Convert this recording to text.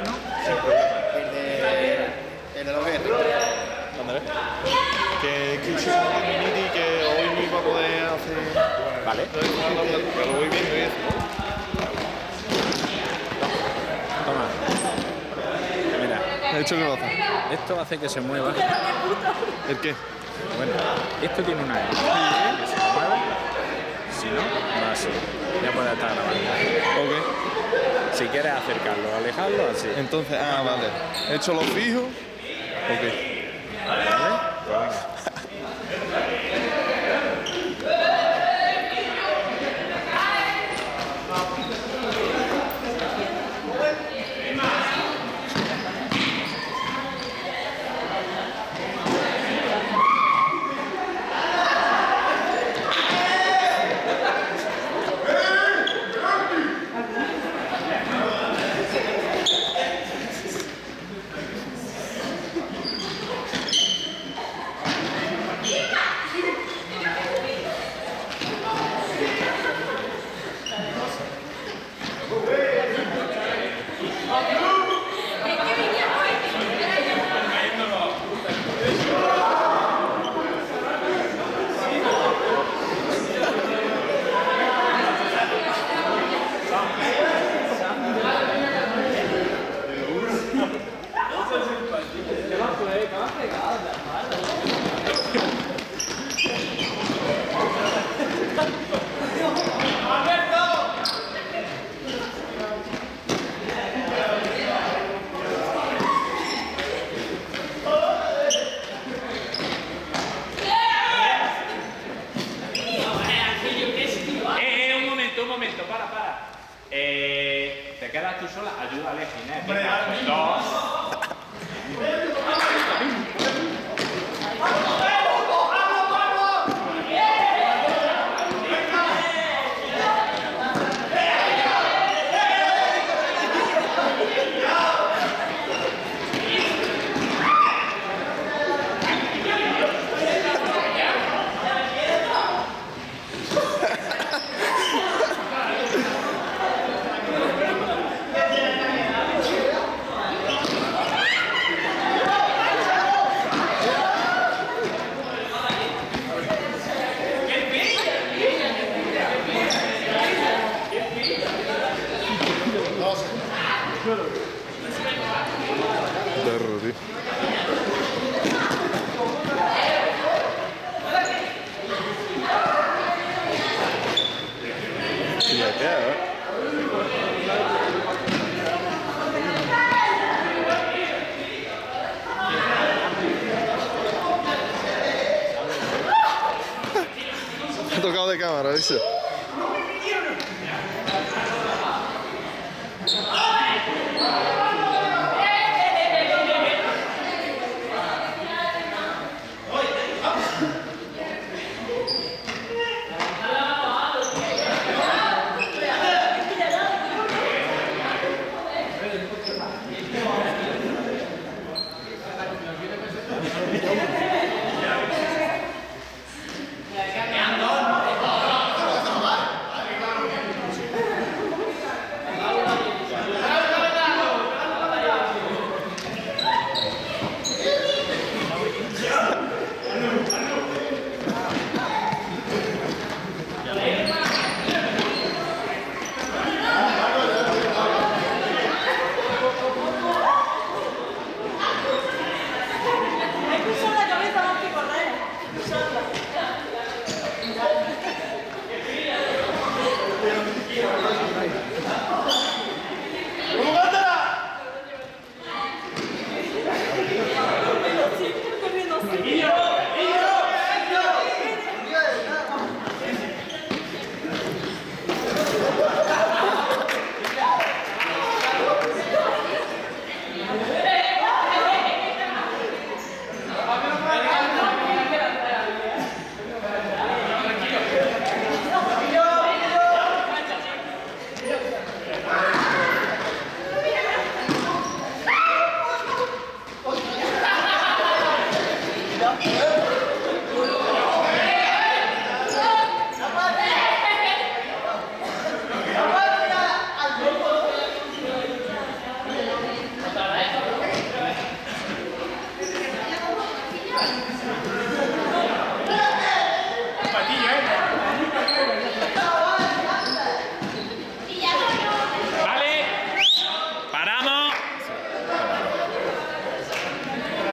plano, sin problema. El de los guerreros. Ándale. Que hicimos un mini que hoy no iba a poder hacer. Vale. Pero voy viendo eso. Toma. Mira, ¿Has hecho qué va a hacer? esto hace que se mueva. ¿El qué? Bueno, esto tiene una E. Que se mueve. Si no, va así. Ya puede estar grabando. Ok. Si quieres acercarlo o alejarlo, así. Entonces, vale. He hecho los fijos. Ok. ¿Vale? Pues venga. Un momento, para. Te quedas tú sola, ayúdale, Ginés. Venga, dos. Perro, tío. Y ya queda, Me ha tocado de cámara, ¿viste? ¡Ay!